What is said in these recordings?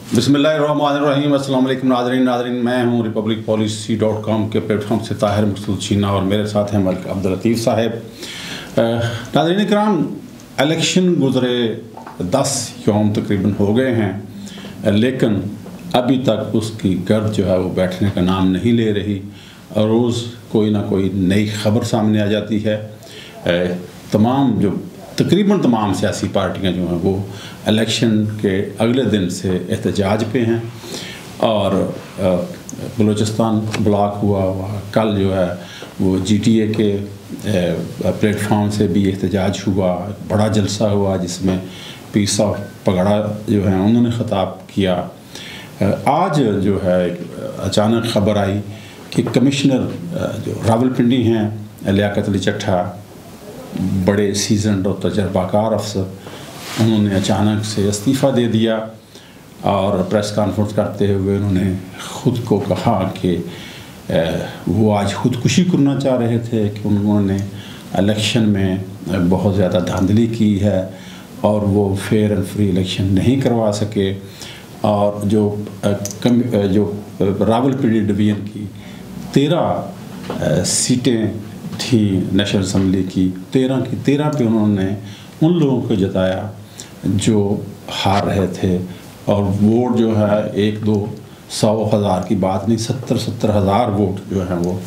बिस्मिल्लाहिर्रहमानिर्रहीम। अस्सलाम वालेकुम नाज़रीन, मैं हूँ republicpolicy.com के प्लेटफॉर्म से ताहिर मकसूद चीना और मेरे साथ हैं मलिक अब्दुल लतीफ़ साहब। नाज़रीन इकराम, इलेक्शन गुज़रे 10 यौम तकरीबन हो गए हैं, लेकिन अभी तक उसकी गर्द जो है वो बैठने का नाम नहीं ले रही और रोज़ कोई ना कोई नई ख़बर सामने आ जाती है। तकरीबन तमाम सियासी पार्टियां जो हैं वो इलेक्शन के अगले दिन से एहतजाज पे हैं और बलूचिस्तान ब्लॉक हुआ कल जो है वो GTA के प्लेटफॉर्म से भी एहतजाज हुआ, बड़ा जलसा हुआ जिसमें पीस ऑफ पगड़ा जो है उन्होंने ख़िताब किया। आज जो है अचानक ख़बर आई कि कमिश्नर जो रावलपिंडी हैं लियाकत अली चट्ठा, बड़े सीजनड और तजर्बाकार अफसर, उन्होंने अचानक से इस्तीफ़ा दे दिया और प्रेस कॉन्फ्रेंस करते हुए उन्होंने ख़ुद को कहा कि वो आज ख़ुदकुशी करना चाह रहे थे कि उन्होंने इलेक्शन में बहुत ज़्यादा धांधली की है और वो फेयर एंड फ्री इलेक्शन नहीं करवा सके। और जो रावलपिंडी डिवीज़न की 13 सीटें थी नेशनल असम्बली की, 13 की 13 पे उन्होंने उन लोगों को जताया जो हार रहे थे और वोट जो है 100-200-1000 की बात नहीं, 70-70 हज़ार वोट जो है वो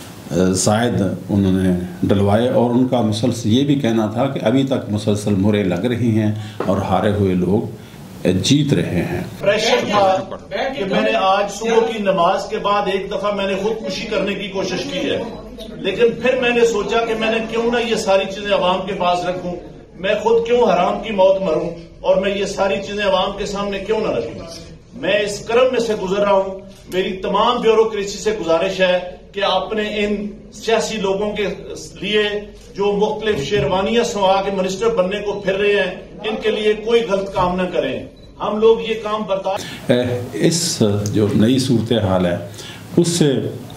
शायद उन्होंने डलवाए। और उनका मुसलसल ये भी कहना था कि अभी तक मुसलसल मुहरें लग रही हैं और हारे हुए लोग जीत रहे हैं। प्रेशर था कि मैंने आज सुबह की नमाज के बाद एक दफा मैंने खुदकुशी करने की कोशिश की है, लेकिन फिर मैंने सोचा कि मैंने क्यों ना ये सारी चीजें अवाम के पास रखूं, मैं खुद क्यों हराम की मौत मरूं और मैं ये सारी चीजें अवाम के सामने क्यों ना रखूं। मैं इस क्रम में से गुजर रहा हूं। मेरी तमाम ब्यूरोक्रेसी से गुजारिश है कि अपने इन सियासी लोगों के लिए जो मुख्तलिफ शेरवानियां सवा के मिनिस्टर बनने को फिर रहे हैं, इनके लिए कोई गलत काम न करें। हम लोग ये काम बर्दाश्त इस जो नई सूरत हाल है उससे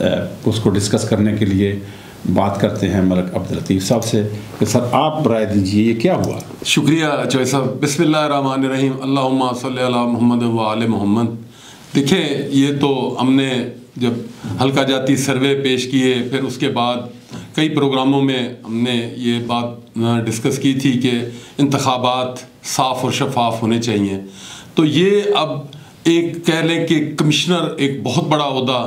उसको डिस्कस करने के लिए बात करते हैं मलिक अब्दुल लतीफ़ साहब से कि सर आप राय दीजिए ये क्या हुआ। शुक्रिया चौधरी साहब। बिस्मिल्लाहिर्रहमानिर्रहीम, अल्लाहुम्मा सल्ली अला मुहम्मद व आले मोहम्मद। देखिए, ये तो हमने जब हल्का जाती सर्वे पेश किए, फिर उसके बाद कई प्रोग्रामों में हमने ये बात डिस्कस की थी कि इंतखाबात साफ़ और शफाफ होने चाहिए। तो ये अब एक कह लें कि कमिश्नर एक बहुत बड़ा ओहदा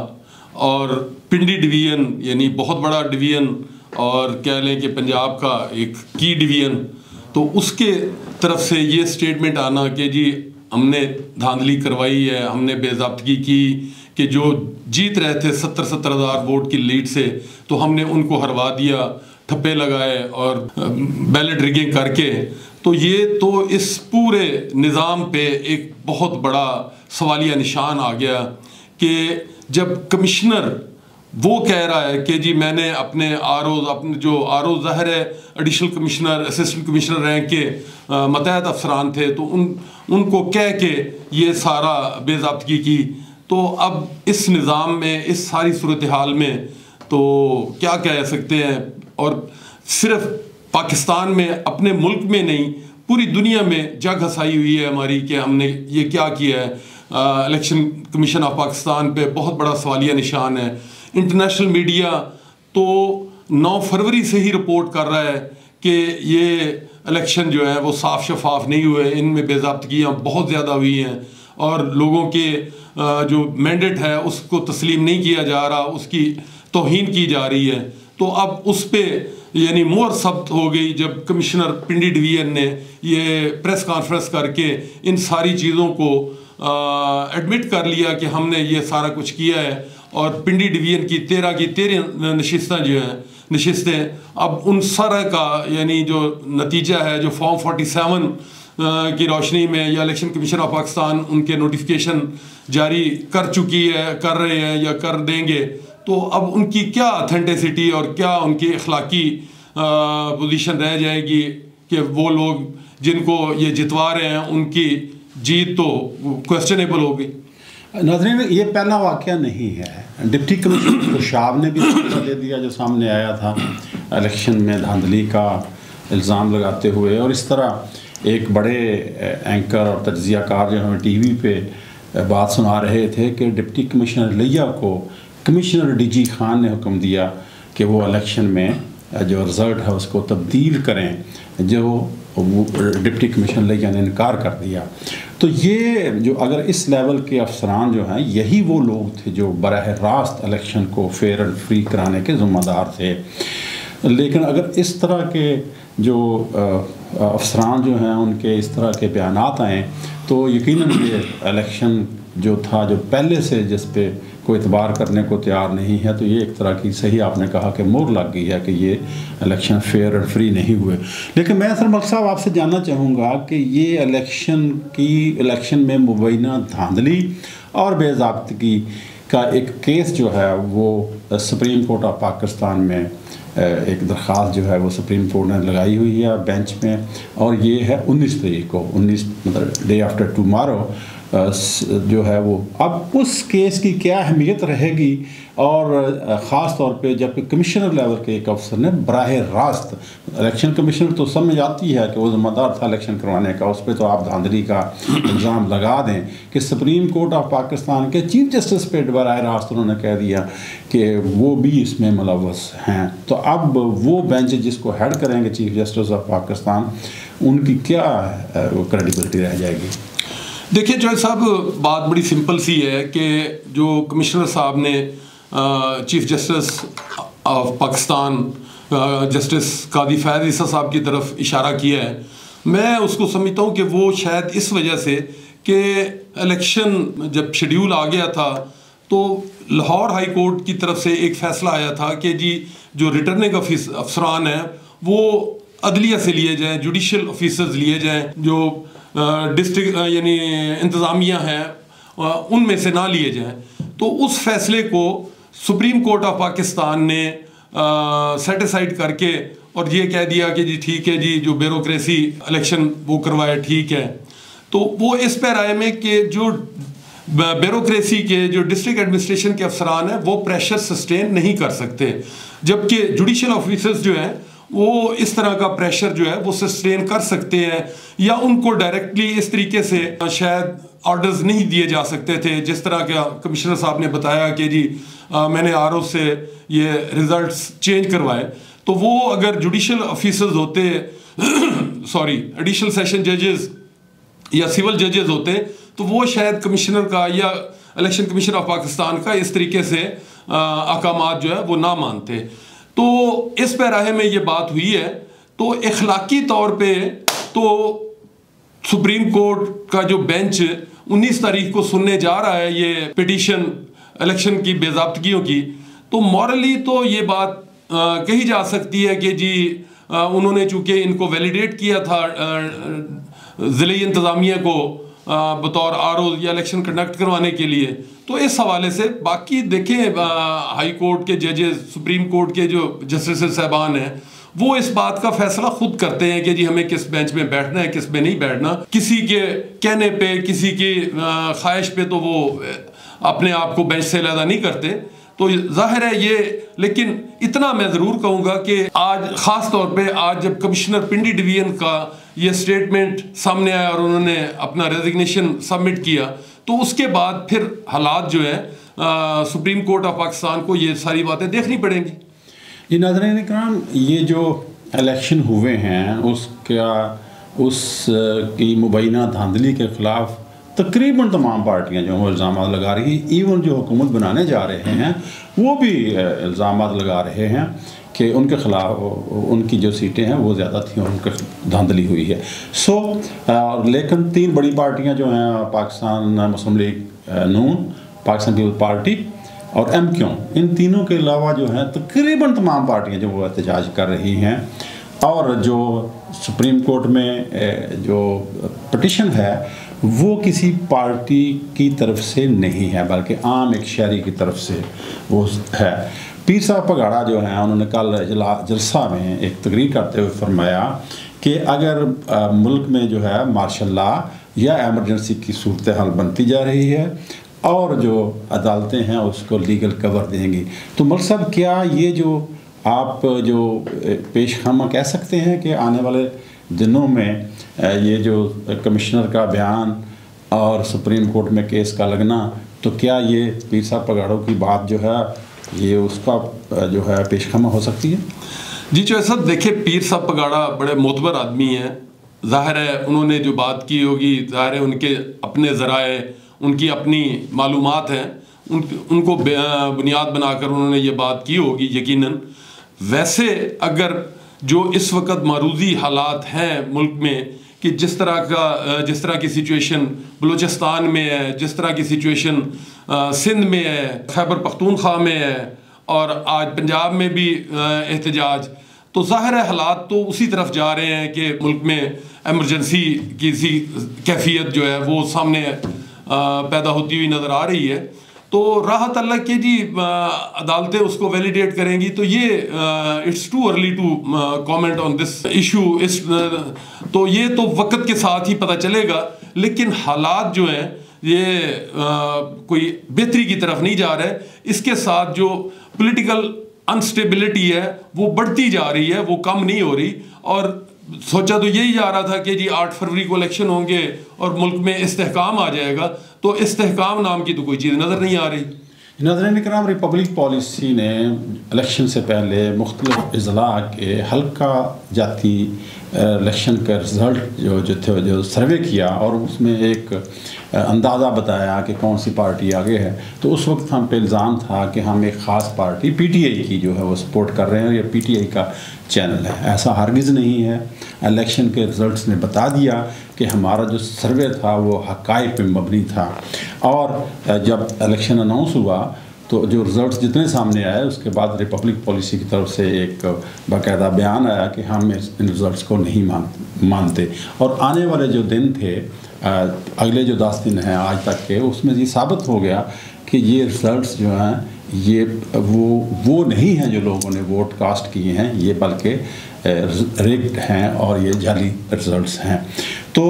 और पिंडी डिवीज़न यानी बहुत बड़ा डिवीज़न और कह लें कि पंजाब का एक की डिवीज़न, तो उसके तरफ से ये स्टेटमेंट आना कि जी हमने धांधली करवाई है, हमने बेज़ाब्तगी की कि जो जीत रहे थे 70-70 हज़ार वोट की लीड से, तो हमने उनको हरवा दिया, ठप्पे लगाए और बैलेट रिगिंग करके। तो ये तो इस पूरे निज़ाम पे एक बहुत बड़ा सवालिया निशान आ गया कि जब कमिश्नर वो कह रहा है कि जी मैंने अपने अपने जो ज़ाहिर है additional commissioner, assistant commissioner rank के मतहत अफसरान थे, तो उनको कह के ये सारा बेज़ाब्तगी की। तो अब इस निज़ाम में, इस सारी सूरत हाल में तो क्या कह सकते हैं। और सिर्फ पाकिस्तान में, अपने मुल्क में नहीं, पूरी दुनिया में जग हसाई हुई है हमारी कि हमने ये क्या किया है। इलेक्शन कमीशन ऑफ पाकिस्तान पे बहुत बड़ा सवालिया निशान है। इंटरनेशनल मीडिया तो 9 फरवरी से ही रिपोर्ट कर रहा है कि ये इलेक्शन जो है वो साफ शफाफ नहीं हुए, इनमें बेज़ाब्तगियाँ बहुत ज़्यादा हुई हैं और लोगों के जो मैंडेट है उसको तस्लीम नहीं किया जा रहा, उसकी तौहीन की जा रही है। तो अब उस पर यानी मोहर सब्त हो गई जब कमिश्नर पिंडी डिवीज़न ने ये प्रेस कॉन्फ्रेंस करके इन सारी चीज़ों को एडमिट कर लिया कि हमने ये सारा कुछ किया है। और पिंडी डिवीज़न की 13 नशिस्तें अब उन सारा का यानी जो नतीजा है, जो फॉर्म 47 की रोशनी में या इलेक्शन कमीशन ऑफ पाकिस्तान उनके नोटिफिकेशन जारी कर चुकी है, कर रहे हैं या कर देंगे, तो अब उनकी क्या ऑथेंटिसिटी और क्या उनकी अखलाकी पोजीशन रह जाएगी कि वो लोग जिनको ये जितवा रहे हैं उनकी जीत तो क्वेश्चनेबल होगी। नाज़रीन, ये पहला वाक़या नहीं है। डिप्टी कमिश्नर खुशाब ने भी दे दिया जो सामने आया था इलेक्शन में धांधली का इल्ज़ाम लगाते हुए, और इस तरह एक बड़े एंकर और तज्ज़ियाकार जो हैं TV पे बात सुना रहे थे कि डिप्टी कमिश्नर लिया को कमिश्नर डीजी खान ने हुक्म दिया कि वो इलेक्शन में जो रिज़ल्ट है उसको तब्दील करें, जो वो डिप्टी कमिश्नर लिया ने इनकार कर दिया। तो ये जो अगर इस लेवल के अफसरान जो हैं, यही वो लोग थे जो बराह रास्त इलेक्शन को फेयर एंड फ्री कराने के ज़िम्मेदार थे। लेकिन अगर इस तरह के जो अफसरान जो हैं उनके इस तरह के बयानात आएँ तो यकीनन ये इलेक्शन जो था, जो पहले से जिस पे कोई एतबार करने को तैयार नहीं है, तो ये एक तरह की, सही आपने कहा कि मोहर लग गई है कि ये इलेक्शन फेयर और फ्री नहीं हुए। लेकिन मैं सर मलिक साहब आपसे जानना चाहूँगा कि ये इलेक्शन में मुबैना धांधली और बेज़ाब्तगी का एक केस जो है वो सुप्रीम कोर्ट ऑफ पाकिस्तान में एक दरख्वास्त जो है वो सुप्रीम कोर्ट ने लगाई हुई है बेंच में, और ये है 19 तारीख को, 19 मतलब डे आफ्टर टुमारो जो है वो। अब उस केस की क्या अहमियत रहेगी, और ख़ास तौर पे जबकि कमिश्नर लेवल के एक अफसर ने बराह रास्त, इलेक्शन कमिश्नर तो समझ आती है कि वो ज़िम्मेदार था इलेक्शन करवाने का, उस पर तो आप धांधली का इल्ज़ाम लगा दें कि सुप्रीम कोर्ट ऑफ पाकिस्तान के चीफ जस्टिस पे बराह रास्त उन्होंने कह दिया कि वो भी इसमें मुलव्वस हैं। तो अब वो बेंच जिसको हेड करेंगे चीफ जस्टिस ऑफ पाकिस्तान, उनकी क्या क्रेडिबिलिटी रह जाएगी? देखिए जज साहब, बात बड़ी सिंपल सी है कि जो कमिश्नर साहब ने chief justice of Pakistan justice Qazi Faez ईसा साहब की तरफ इशारा किया है, मैं उसको समझता हूँ कि वो शायद इस वजह से कि इलेक्शन जब शेड्यूल आ गया था तो लाहौर हाई कोर्ट की तरफ से एक फ़ैसला आया था कि जी जो रिटर्निंग अफसरान हैं वो अदलिया से लिए जाएँ, जुडिशल ऑफिसर्स लिए जाएँ, जो डिस्ट्रिक्ट यानी इंतज़ामिया हैं उनमें से ना लिए जाएँ। तो उस फैसले को सुप्रीम कोर्ट ऑफ पाकिस्तान ने सेटिसाइड करके और ये कह दिया कि जी ठीक है जी, जो ब्यूरोक्रेसी इलेक्शन वो करवाए ठीक है। तो वो इस पर आए में कि जो ब्यूरोक्रेसी के जो डिस्ट्रिक्ट एडमिनिस्ट्रेशन के अफसरान हैं वो प्रेशर सस्टेन नहीं कर सकते, जबकि जुडिशल ऑफिसर्स जो हैं वो इस तरह का प्रेशर जो है वो सस्टेन कर सकते हैं, या उनको डायरेक्टली इस तरीके से शायद ऑर्डर्स नहीं दिए जा सकते थे जिस तरह का कमिश्नर साहब ने बताया कि जी मैंने आरओ से ये रिजल्ट्स चेंज करवाए। तो वो अगर जुडिशल ऑफिसर्स होते सॉरी एडिशनल सेशन जजेस या सिविल जजेस होते तो वो शायद कमिश्नर का या इलेक्शन कमीशन ऑफ पाकिस्तान का इस तरीके से अहकामात जो है वो ना मानते। तो इस पैराहे में ये बात हुई है, तो इखलाकी तौर पे तो सुप्रीम कोर्ट का जो बेंच 19 तारीख को सुनने जा रहा है ये पिटीशन इलेक्शन की बेज़ाब्तगियों की, तो मॉरली तो ये बात कही जा सकती है कि जी उन्होंने चूँकि इनको वैलिडेट किया था ज़िले इंतज़ामिया को बतौर आरओ या इलेक्शन कंडक्ट करवाने के लिए, तो इस हवाले से बाकी देखें हाई कोर्ट के जजेस, सुप्रीम कोर्ट के जो जस्टिस साहबान हैं वो इस बात का फैसला खुद करते हैं कि जी हमें किस बेंच में बैठना है किस में नहीं बैठना। किसी के कहने पे, किसी की ख्वाहिश पे तो वो अपने आप को बेंच से अलग नहीं करते। तो जाहिर है ये, लेकिन इतना मैं ज़रूर कहूँगा कि आज ख़ास तौर पे आज जब कमिश्नर पिंडी डिवीज़न का ये स्टेटमेंट सामने आया और उन्होंने अपना रेजिग्नेशन सबमिट किया, तो उसके बाद फिर हालात जो है सुप्रीम कोर्ट ऑफ पाकिस्तान को ये सारी बातें देखनी पड़ेंगी। जी नाज़रीन इकराम, ये जो इलेक्शन हुए हैं उसकी मुबैना धांधली के ख़िलाफ़ तकरीबन तमाम पार्टियां जो इल्ज़ाम लगा रही हैं, इवन जो हुकूमत बनाने जा रहे हैं वो भी इल्ज़ाम लगा रहे हैं कि उनके ख़िलाफ़ उनकी जो सीटें हैं वो ज़्यादा थी और उनकी धांधली हुई है। लेकिन तीन बड़ी पार्टियां जो हैं, Pakistan Muslim League Noon, Pakistan Peoples Party और MQ, इन तीनों के अलावा जो हैं तकरीबन तमाम पार्टियां जो वो एहतजाज कर रही हैं। और जो सुप्रीम कोर्ट में जो पिटीशन है वो किसी पार्टी की तरफ से नहीं है बल्कि आम एक शहरी की तरफ से वो है। पीर साहब पगाड़ा जो हैं उन्होंने कल जलसा में एक तकरीर करते हुए फरमाया कि अगर मुल्क में जो है मार्शल लॉ या एमरजेंसी की सूरत हाल बनती जा रही है और जो अदालतें हैं उसको लीगल कवर देंगी, तो मलिक साहब क्या ये जो आप जो पेशखामा कह सकते हैं कि आने वाले दिनों में ये जो कमिश्नर का बयान और सुप्रीम कोर्ट में केस का लगना, तो क्या ये पीर साहब पगाड़ों की बात जो है ये उसका जो है पेशखमा हो सकती है? जी जो ऐसा देखिए, पीर साहब पगाड़ा बड़े मोतबर आदमी हैं। ज़ाहिर है उन्होंने जो बात की होगी, ज़ाहिर है उनके अपने ज़राए, उनकी अपनी मालूमात हैं, उनको बुनियाद बनाकर उन्होंने ये बात की होगी यकीनन। वैसे अगर जो इस वक्त मारूजी हालात हैं मुल्क में कि जिस तरह की सिचुएशन बलूचिस्तान में है, जिस तरह की सिचुएशन सिंध में है, खैबर पख्तूनख्वा में है और आज पंजाब में भी एहतजाज, तो ज़ाहिर है हालात तो उसी तरफ जा रहे हैं कि मुल्क में एमरजेंसी की सी कैफियत जो है वो सामने पैदा होती हुई नज़र आ रही है। तो राहत अल्लाह की जी, अदालतें उसको वैलिडेट करेंगी। तो ये it's too early to comment on this issue. तो ये तो वक्त के साथ ही पता चलेगा, लेकिन हालात जो हैं ये कोई बेहतरी की तरफ नहीं जा रहे। इसके साथ जो पॉलिटिकल अनस्टेबिलिटी है वो बढ़ती जा रही है, वो कम नहीं हो रही। और सोचा तो यही जा रहा था कि जी 8 फरवरी को इलेक्शन होंगे और मुल्क में इस्तेहकाम आ जाएगा, तो इस्तेहकाम नाम की तो कोई चीज़ नज़र नहीं आ रही। नाज़रीन इकराम, रिपब्लिक पॉलिसी ने इलेक्शन से पहले मुख्तलिफ अज़ला के हल्का जाती इलेक्शन का रिज़ल्ट जो सर्वे किया और उसमें एक अंदाज़ा बताया कि कौन सी पार्टी आगे है। तो उस वक्त हम पे इल्ज़ाम था कि हम एक ख़ास पार्टी PTI की जो है वो सपोर्ट कर रहे हैं, ये PTI का चैनल है। ऐसा हरगिज़ नहीं है। इलेक्शन के रिज़ल्ट्स ने बता दिया कि हमारा जो सर्वे था वो हक़ाइक़ पे मबनी था। और जब इलेक्शन अनाउंस हुआ तो जो रिज़ल्ट्स जितने सामने आए उसके बाद रिपब्लिक पॉलिसी की तरफ से एक बाकायदा बयान आया कि हम इन रिज़ल्ट्स को नहीं मानते। और आने वाले जो दिन थे, अगले जो 10 दिन हैं आज तक के, उसमें ये साबित हो गया कि ये रिज़ल्ट्स जो हैं ये वो नहीं हैं जो लोगों ने वोट कास्ट किए हैं, ये बल्कि रिग्ड हैं और ये जाली रिज़ल्ट्स हैं। तो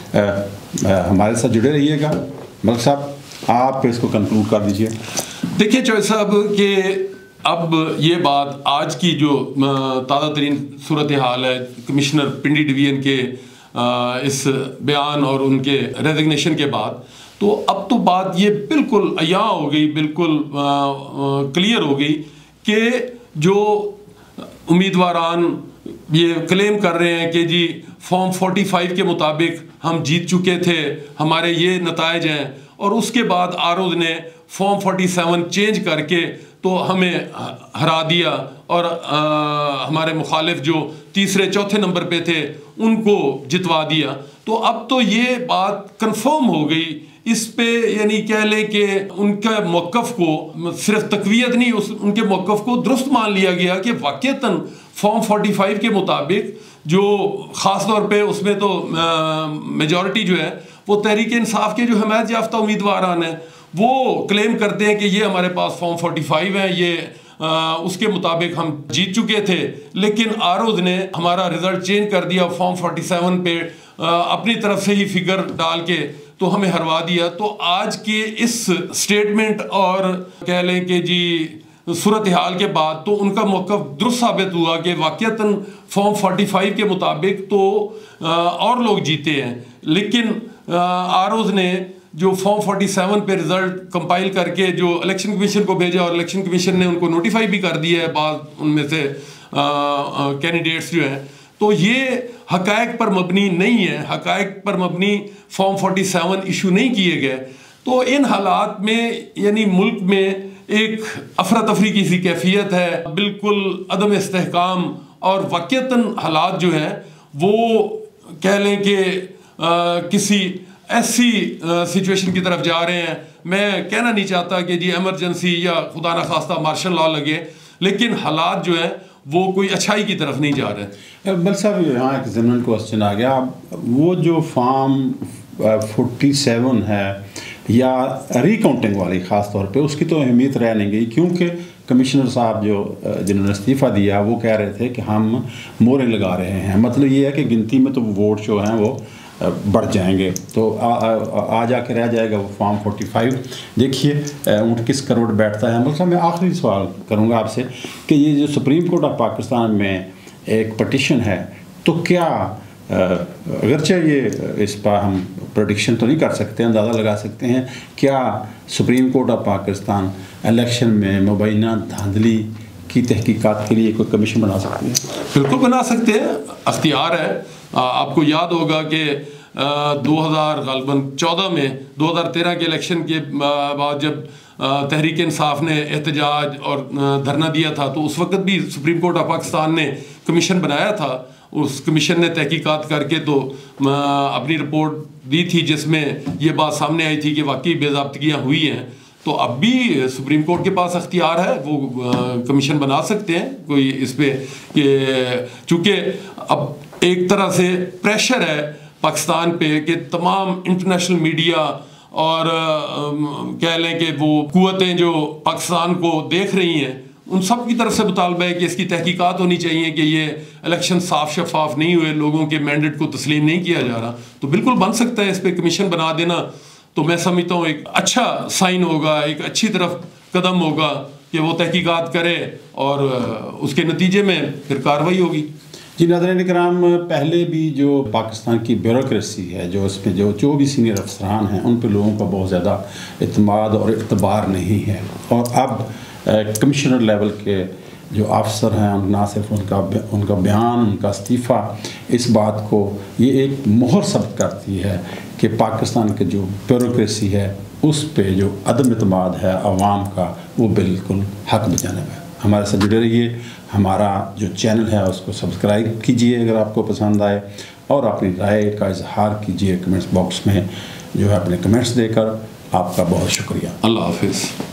हमारे साथ जुड़े रहिएगा। मलिक साहब, आप इसको कंक्लूड कर दीजिए। देखिए चौधरी साहब कि अब ये बात आज की जो ताज़ा तरीन सूरत हाल है कमिश्नर पिंडी डिवीज़न के इस बयान और उनके रेजिग्नेशन के बाद, तो अब तो बात ये बिल्कुल अया हो गई, बिल्कुल क्लियर हो गई कि जो उम्मीदवारान ये क्लेम कर रहे हैं कि जी फॉर्म 45 के मुताबिक हम जीत चुके थे, हमारे ये नताइज हैं, और उसके बाद आरोज ने फॉर्म 47 चेंज करके तो हमें हरा दिया और हमारे मुखालिफ जो तीसरे चौथे नंबर पे थे उनको जितवा दिया। तो अब तो ये बात कंफर्म हो गई इस पे, यानी कह लें कि उनके मौक़िफ़ को सिर्फ तक़वियत नहीं, उनके मौक़िफ़ को दुरुस्त मान लिया गया कि वाक़ईतन फॉर्म 45 के मुताबिक जो ख़ास तौर पे उसमें तो मेजॉरिटी जो है वो तहरीक इंसाफ के जो हमायत याफ्ता उम्मीदवारान हैं वो क्लेम करते हैं कि ये हमारे पास फॉर्म 45 है, ये उसके मुताबिक हम जीत चुके थे। लेकिन आरोज ने हमारा रिजल्ट चेंज कर दिया, फॉर्म 47 पे अपनी तरफ से ही फिगर डाल के तो हमें हरवा दिया। तो आज के इस स्टेटमेंट और कह लें कि जी सूरत हाल के बाद तो उनका मौक़िफ़ दुरुस्त साबित हुआ कि वाक़ईतन फॉर्म 45 के मुताबिक तो और लोग जीते हैं। लेकिन आरोज ने जो फॉर्म 47 पे रिज़ल्ट कंपाइल करके जो इलेक्शन कमीशन को भेजा और इलेक्शन कमीशन ने उनको नोटिफाई भी कर दिया है बाद उनमें से कैंडिडेट्स जो हैं, तो ये हक़ाइक़ पर मबनी नहीं है, हक़ाइक़ पर मबनी फॉर्म 47 इशू नहीं किए गए। तो इन हालात में यानी मुल्क में एक अफरा तफरी की सी कैफियत है, बिल्कुल अदम इस्तेहकाम, और वाक़ईतन हालात जो हैं वो कह लें कि किसी ऐसी सिचुएशन की तरफ जा रहे हैं। मैं कहना नहीं चाहता कि जी एमरजेंसी या खुदा न खास्ता मार्शल लॉ लगे, लेकिन हालात जो हैं वो कोई अच्छाई की तरफ नहीं जा रहे। बल साहब, यहाँ एक ज़मीन क्वेश्चन आ गया, वो जो फॉर्म 47 है या रिकाउंटिंग वाली ख़ास तौर पे, उसकी तो अहमियत रह नहीं गई, क्योंकि कमिश्नर साहब जिन्होंने इस्तीफ़ा दिया वो कह रहे थे कि हम मोहरें लगा रहे हैं। मतलब ये है कि गिनती में तो वोट जो हैं वो बढ़ जाएंगे, तो आ जाके रह जाएगा वो फॉर्म 45। देखिए ऊँट किस करोड़ बैठता है। मतलब मैं आखिरी सवाल करूँगा आपसे कि ये जो सुप्रीम कोर्ट ऑफ पाकिस्तान में एक पटिशन है, तो क्या अगरचे ये इस पर हम प्रेडिक्शन तो नहीं कर सकते, अंदाज़ा लगा सकते हैं, क्या supreme court of Pakistan election में मुबैना धांधली की तहकीकात के लिए कोई कमीशन बना सकती है? बिल्कुल बना सकते हैं, अख्तियार है। आपको याद होगा कि 2014 में 2013 के इलेक्शन के बाद जब तहरीक इंसाफ ने एहतजाज और धरना दिया था, तो उस वक्त भी सुप्रीम कोर्ट ऑफ पाकिस्तान ने कमीशन बनाया था। उस कमीशन ने तहकीकात करके तो अपनी रिपोर्ट दी थी, जिसमें ये बात सामने आई थी कि वाकई बेज़ाब्तगियाँ हुई हैं। तो अब भी सुप्रीम कोर्ट के पास अख्तियार है, वो कमीशन बना सकते हैं कोई इस पे कि चूँकि अब एक तरह से प्रेशर है पाकिस्तान पे कि तमाम इंटरनेशनल मीडिया और कह लें कि वो कुव्वतें जो पाकिस्तान को देख रही हैं, उन सब की तरफ से मुतालबा है कि इसकी तहकीकात होनी चाहिए कि ये इलेक्शन साफ शफाफ नहीं हुए, लोगों के मैंडेट को तस्लीम नहीं किया जा रहा। तो बिल्कुल बन सकता है इस पर कमीशन बना देना। तो मैं समझता हूँ एक अच्छा साइन होगा, एक अच्छी तरफ कदम होगा कि वो तहकीकात करे और उसके नतीजे में फिर कार्रवाई होगी। जी नाज़रीन इकराम, पहले भी जो पाकिस्तान की ब्यूरोक्रेसी है, जो इसमें जो भी सीनियर अफसरान हैं, उन पर लोगों का बहुत ज़्यादा इत्मीनान और इत्बार नहीं है। और अब कमिश्नर लेवल के जो अफसर हैं, ना सिर्फ उनका बयान, उनका इस्तीफ़ा इस बात को ये एक मोहर सबक करती है कि पाकिस्तान के जो ब्यूरोक्रेसी है उस पे जो अदम इत्मीनान है अवाम का, वो बिल्कुल हक बजानिब है। हमारे साथ जुड़े रहिए, हमारा जो चैनल है उसको सब्सक्राइब कीजिए अगर आपको पसंद आए, और अपनी राय का इजहार कीजिए कमेंट्स बॉक्स में, जो है अपने कमेंट्स देकर। आपका बहुत शुक्रिया। अल्लाह हाफिज़।